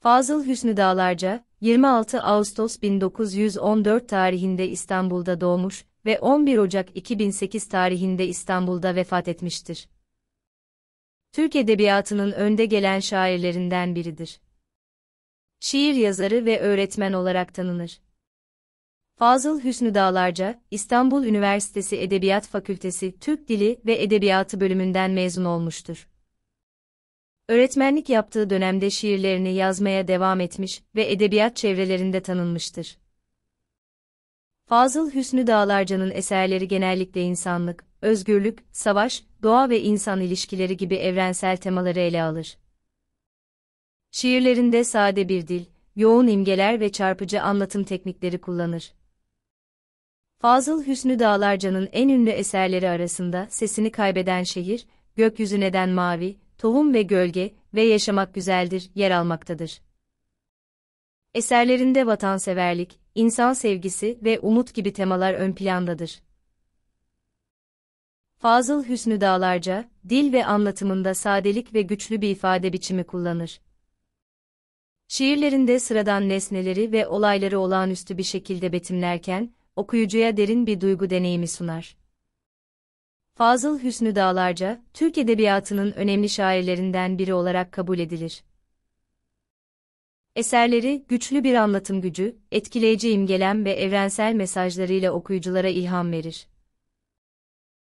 Fazıl Hüsnü Dağlarca, 26 Ağustos 1914 tarihinde İstanbul'da doğmuş ve 11 Ocak 2008 tarihinde İstanbul'da vefat etmiştir. Türk edebiyatının önde gelen şairlerinden biridir. Şiir yazarı ve öğretmen olarak tanınır. Fazıl Hüsnü Dağlarca, İstanbul Üniversitesi Edebiyat Fakültesi Türk Dili ve Edebiyatı bölümünden mezun olmuştur. Öğretmenlik yaptığı dönemde şiirlerini yazmaya devam etmiş ve edebiyat çevrelerinde tanınmıştır. Fazıl Hüsnü Dağlarca'nın eserleri genellikle insanlık, özgürlük, savaş, doğa ve insan ilişkileri gibi evrensel temaları ele alır. Şiirlerinde sade bir dil, yoğun imgeler ve çarpıcı anlatım teknikleri kullanır. Fazıl Hüsnü Dağlarca'nın en ünlü eserleri arasında Sesini Kaybeden Şehir, Gökyüzü Neden Mavi, Tohum ve Gölge ve Yaşamak Güzeldir yer almaktadır. Eserlerinde vatanseverlik, insan sevgisi ve umut gibi temalar ön plandadır. Fazıl Hüsnü Dağlarca, dil ve anlatımında sadelik ve güçlü bir ifade biçimi kullanır. Şiirlerinde sıradan nesneleri ve olayları olağanüstü bir şekilde betimlerken, okuyucuya derin bir duygu deneyimi sunar. Fazıl Hüsnü Dağlarca, Türk edebiyatının önemli şairlerinden biri olarak kabul edilir. Eserleri, güçlü bir anlatım gücü, etkileyici imgelem ve evrensel mesajlarıyla okuyuculara ilham verir.